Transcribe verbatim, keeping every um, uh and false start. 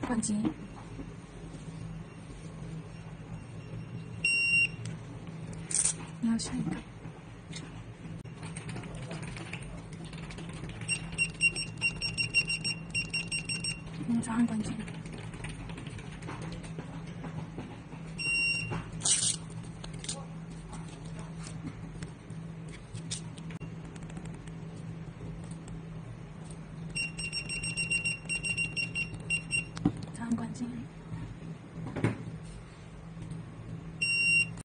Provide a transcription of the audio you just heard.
关机。你要选一个。嗯，早上关机。早上关机。